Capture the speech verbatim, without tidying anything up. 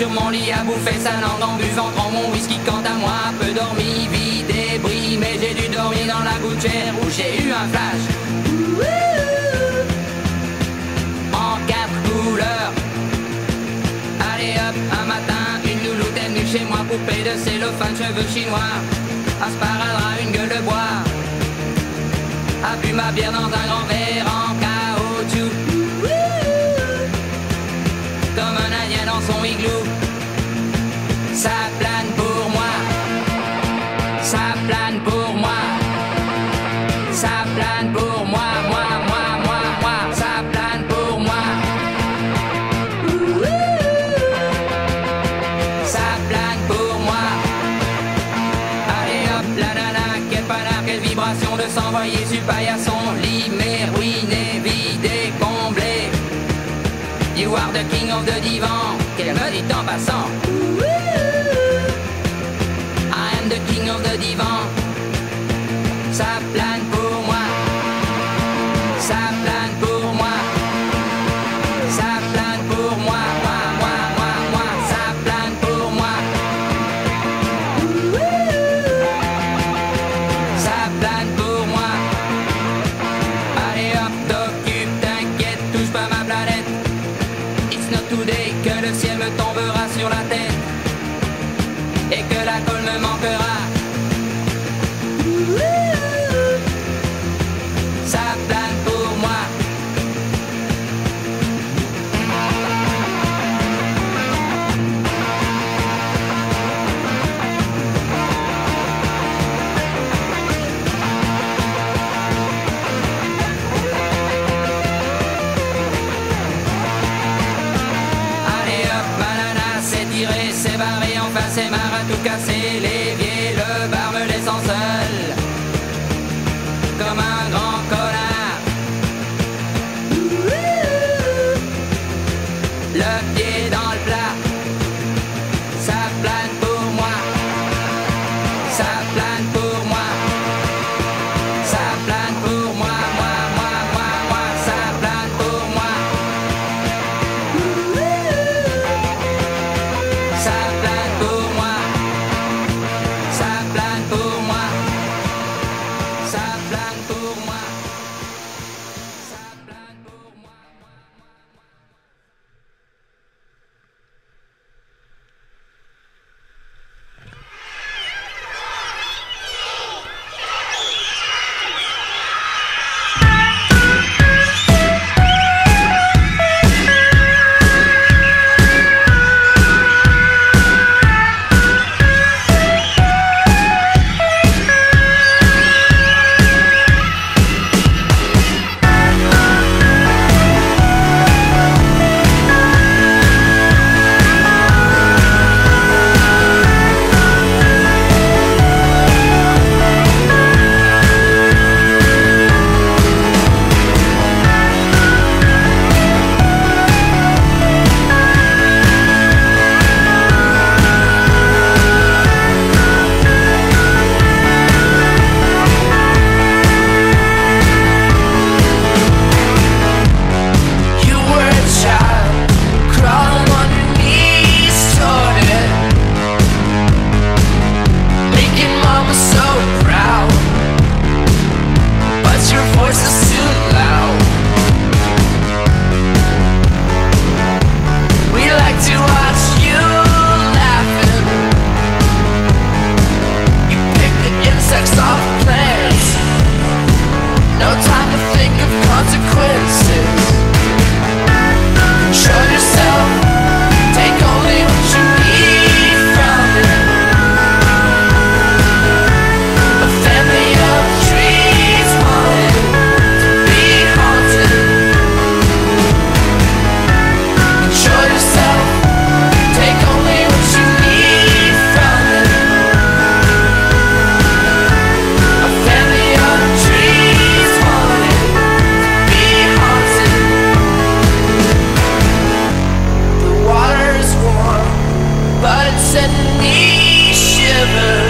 sur mon lit à bouffer sa langue en buvant grand mon whisky. Quant à moi, peu dormi, vide et bris, mais j'ai dû dormir dans la gouttière où j'ai eu un flash en quatre couleurs. Allez hop, un matin, une louloute est venue chez moi, poupée de cellophane, cheveux chinois, un sparadrap, une gueule de bois, a bu ma bière dans un grand verre en caoutchouc, comme un indien dans son igloo. Ça plane pour moi, ça plane pour moi, ça plane pour moi, moi, moi, moi, moi, ça plane pour moi. Ça plane pour moi. Allez hop, la nana, quelle panard, quelle vibration de s'envoyer sur paillasson. Lit, mais ruiné, vidé, comblé. You are the king of the divan, qu'elle me dit en passant. I am the king of the divan. Ça plane pour moi, ça plane pour moi, ça plane pour moi, moi, moi, moi, moi, ça plane pour moi. Ça plane pour moi. Allez hop, t'occupe, t'inquiète, touche pas ma planète. It's not today que le ciel me tombera sur la tête et que la colle me manquera. Ça plane pour moi. Allez hop, banana, c'est tiré, c'est barré, enfin c'est marre à tout casser. L'évier, le bar me laissant seul, comme un grand connard. Le pied dans le plat, ça plane pour moi, ça plane pour moi, ça plane pour moi, moi, moi, moi, moi, ça plane pour moi. Ça plane pour moi, ça plane pour moi, ça plane pour moi, ça plane pour moi. send me shivers.